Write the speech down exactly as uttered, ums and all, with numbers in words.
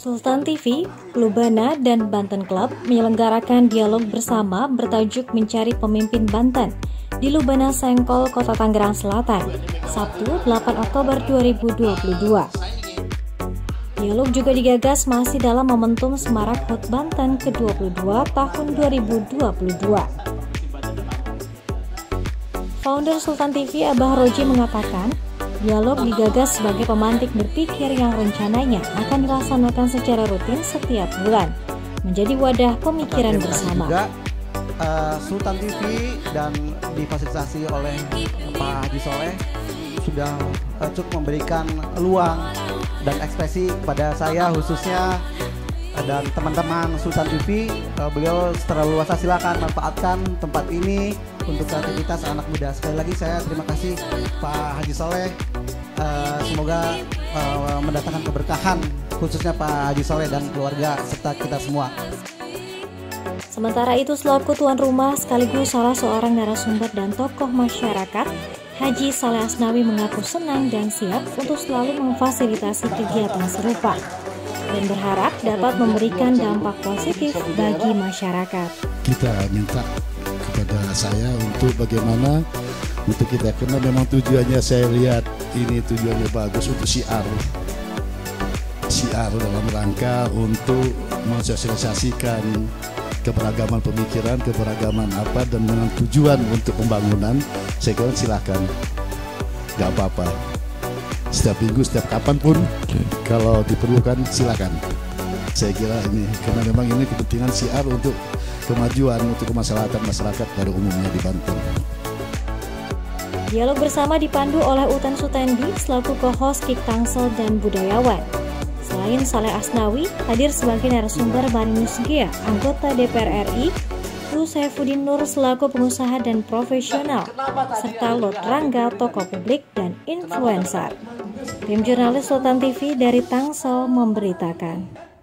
Sultan T V, Lubana, dan Banten Club menyelenggarakan dialog bersama bertajuk Mencari Pemimpin Banten di Lubana Sengkol, Kota Tangerang Selatan, Sabtu delapan Oktober dua ribu dua puluh dua. Dialog juga digagas masih dalam momentum Semarak Hut Banten ke dua puluh dua tahun dua ribu dua puluh dua. Founder Sultan T V, Abah Roji, mengatakan, dialog digagas sebagai pemantik berpikir yang rencananya akan dilaksanakan secara rutin setiap bulan, menjadi wadah pemikiran bersama. Juga, uh, Sultan T V dan difasilitasi oleh Pak Haji Soleh sudah uh, cukup memberikan luang dan ekspresi kepada saya khususnya uh, dan teman-teman Sultan T V. Uh, beliau secara luas silakan manfaatkan tempat ini untuk kreativitas anak muda. Sekali lagi saya terima kasih Pak Haji Soleh. Uh, semoga uh, mendatangkan keberkahan khususnya Pak Haji Soleh dan keluarga serta kita semua. Sementara itu, selaku tuan rumah sekaligus salah seorang narasumber dan tokoh masyarakat, Haji Saleh Asnawi mengaku senang dan siap untuk selalu memfasilitasi kegiatan serupa dan berharap dapat memberikan dampak positif bagi masyarakat. Kita minta kepada saya untuk bagaimana untuk kita, karena memang tujuannya saya lihat ini tujuannya bagus untuk siar siar dalam rangka untuk mensosialisasikan keberagaman pemikiran, keberagaman apa, dan dengan tujuan untuk pembangunan. Saya kira silakan, nggak apa-apa, setiap minggu, setiap kapan pun kalau diperlukan silakan. Saya kira ini karena memang ini kepentingan siar untuk kemajuan, untuk kemaslahatan masyarakat pada umumnya di Banten. Dialog bersama dipandu oleh Utan Sutendi selaku co-host Kik Tangsel dan budayawan. Selain Saleh Asnawi, hadir sebagai narasumber Marinus Gea, anggota D P R R I, U Saifuddin Nur selaku pengusaha dan profesional, serta Lot Rangga, tokoh publik dan influencer. Tim jurnalis Sultan T V dari Tangsel memberitakan.